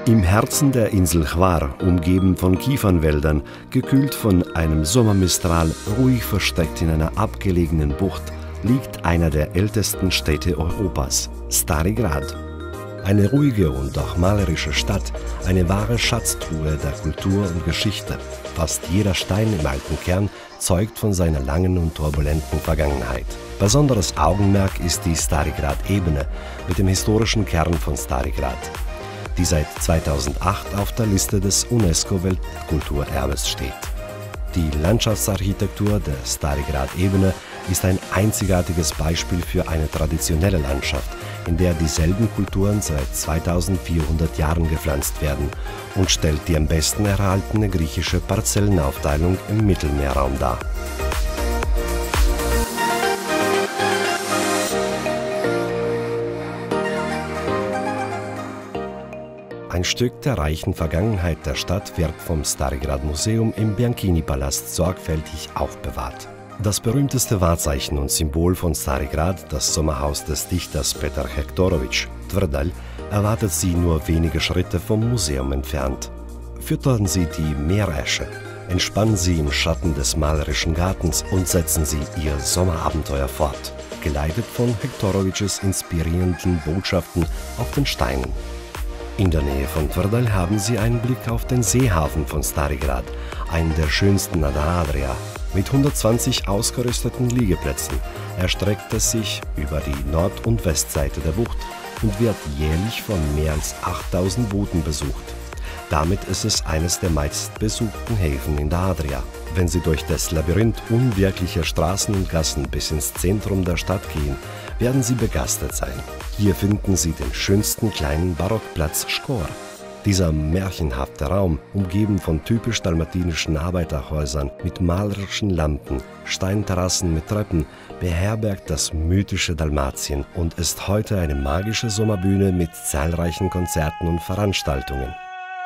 Im Herzen der Insel Hvar, umgeben von Kiefernwäldern, gekühlt von einem Sommermistral, ruhig versteckt in einer abgelegenen Bucht, liegt einer der ältesten Städte Europas, Stari Grad. Eine ruhige und auch malerische Stadt, eine wahre Schatztruhe der Kultur und Geschichte. Fast jeder Stein im alten Kern zeugt von seiner langen und turbulenten Vergangenheit. Besonderes Augenmerk ist die Stari Grad-Ebene mit dem historischen Kern von Stari Grad, die seit 2008 auf der Liste des UNESCO-Weltkulturerbes steht. Die Landschaftsarchitektur der Stari Grad-Ebene ist ein einzigartiges Beispiel für eine traditionelle Landschaft, in der dieselben Kulturen seit 2400 Jahren gepflanzt werden und stellt die am besten erhaltene griechische Parzellenaufteilung im Mittelmeerraum dar. Ein Stück der reichen Vergangenheit der Stadt wird vom Stari Grad Museum im Bianchini-Palast sorgfältig aufbewahrt. Das berühmteste Wahrzeichen und Symbol von Stari Grad, das Sommerhaus des Dichters Petar Hektorović, Tvrdal, erwartet Sie nur wenige Schritte vom Museum entfernt. Füttern Sie die Meeresche, entspannen Sie im Schatten des malerischen Gartens und setzen Sie Ihr Sommerabenteuer fort, geleitet von Hektorovićs inspirierenden Botschaften auf den Steinen. In der Nähe von Tvrdal haben Sie einen Blick auf den Seehafen von Stari Grad, einen der schönsten an der Adria. Mit 120 ausgerüsteten Liegeplätzen erstreckt es sich über die Nord- und Westseite der Bucht und wird jährlich von mehr als 8000 Booten besucht. Damit ist es eines der meistbesuchten Häfen in der Adria. Wenn Sie durch das Labyrinth unwirklicher Straßen und Gassen bis ins Zentrum der Stadt gehen, werden Sie begeistert sein. Hier finden Sie den schönsten kleinen Barockplatz Škor. Dieser märchenhafte Raum, umgeben von typisch dalmatinischen Arbeiterhäusern mit malerischen Lampen, Steinterrassen mit Treppen, beherbergt das mythische Dalmatien und ist heute eine magische Sommerbühne mit zahlreichen Konzerten und Veranstaltungen.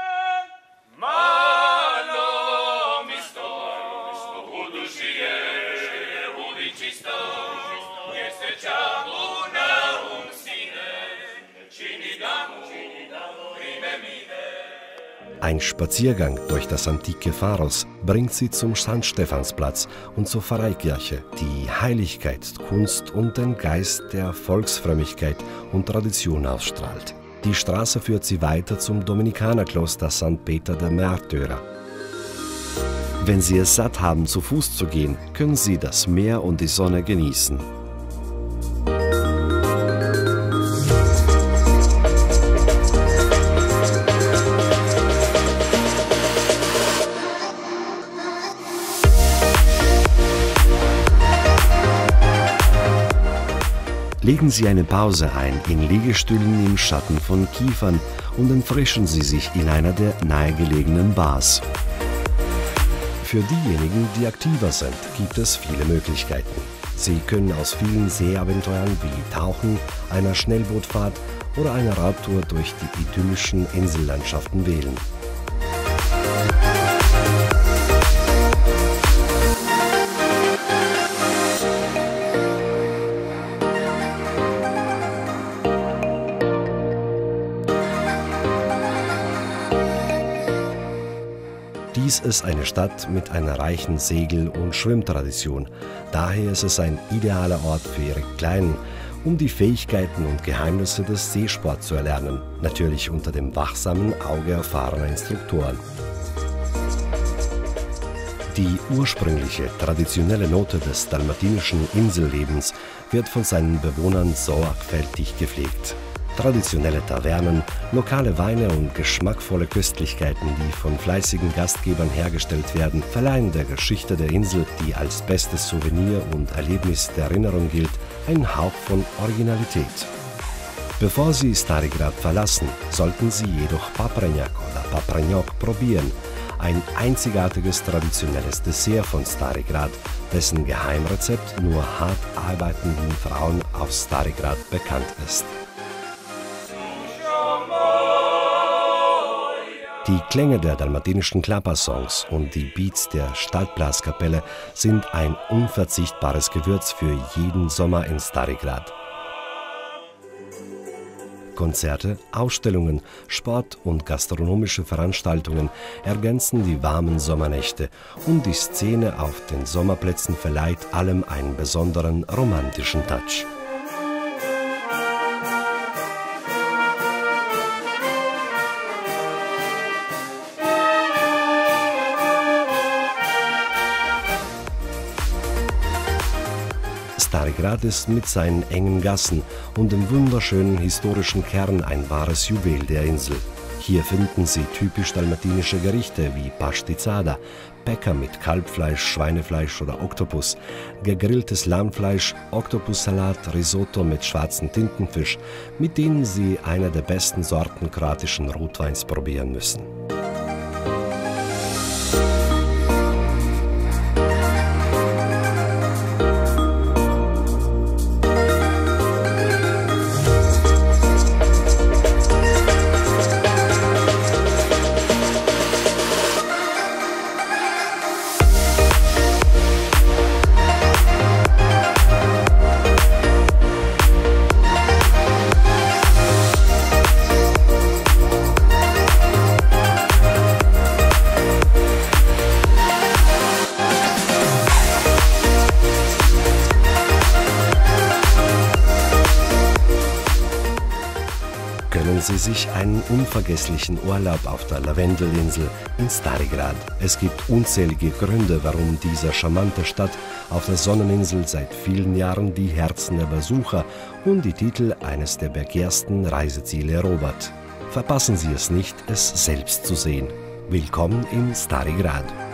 Ein Spaziergang durch das antike Pharos bringt Sie zum St. Stephansplatz und zur Pfarreikirche, die Heiligkeit, Kunst und den Geist der Volksfrömmigkeit und Tradition ausstrahlt. Die Straße führt Sie weiter zum Dominikanerkloster St. Peter der Märtyrer. Wenn Sie es satt haben, zu Fuß zu gehen, können Sie das Meer und die Sonne genießen. Legen Sie eine Pause ein in Liegestühlen im Schatten von Kiefern und entfrischen Sie sich in einer der nahegelegenen Bars. Für diejenigen, die aktiver sind, gibt es viele Möglichkeiten. Sie können aus vielen Seeabenteuern wie Tauchen, einer Schnellbootfahrt oder einer Radtour durch die idyllischen Insellandschaften wählen. Dies ist eine Stadt mit einer reichen Segel- und Schwimmtradition. Daher ist es ein idealer Ort für Ihre Kleinen, um die Fähigkeiten und Geheimnisse des Seesports zu erlernen. Natürlich unter dem wachsamen Auge erfahrener Instruktoren. Die ursprüngliche, traditionelle Note des dalmatinischen Insellebens wird von seinen Bewohnern sorgfältig gepflegt. Traditionelle Tavernen, lokale Weine und geschmackvolle Köstlichkeiten, die von fleißigen Gastgebern hergestellt werden, verleihen der Geschichte der Insel, die als bestes Souvenir und Erlebnis der Erinnerung gilt, einen Hauch von Originalität. Bevor Sie Stari Grad verlassen, sollten Sie jedoch Paprenjak oder Paprenjok probieren, ein einzigartiges traditionelles Dessert von Stari Grad, dessen Geheimrezept nur hart arbeitenden Frauen aus Stari Grad bekannt ist. Die Klänge der dalmatinischen Klappersongs und die Beats der Stadtblaskapelle sind ein unverzichtbares Gewürz für jeden Sommer in Stari Grad. Konzerte, Ausstellungen, Sport- und gastronomische Veranstaltungen ergänzen die warmen Sommernächte und die Szene auf den Sommerplätzen verleiht allem einen besonderen romantischen Touch. Stari Grad ist mit seinen engen Gassen und dem wunderschönen historischen Kern ein wahres Juwel der Insel. Hier finden Sie typisch dalmatinische Gerichte wie Pastizada, Bäcker mit Kalbfleisch, Schweinefleisch oder Oktopus, gegrilltes Lammfleisch, Oktopussalat, Risotto mit schwarzem Tintenfisch, mit denen Sie eine der besten Sorten kroatischen Rotweins probieren müssen. Gönnen Sie sich einen unvergesslichen Urlaub auf der Lavendelinsel in Stari Grad. Es gibt unzählige Gründe, warum diese charmante Stadt auf der Sonneninsel seit vielen Jahren die Herzen der Besucher und die Titel eines der begehrten Reiseziele erobert. Verpassen Sie es nicht, es selbst zu sehen. Willkommen in Stari Grad.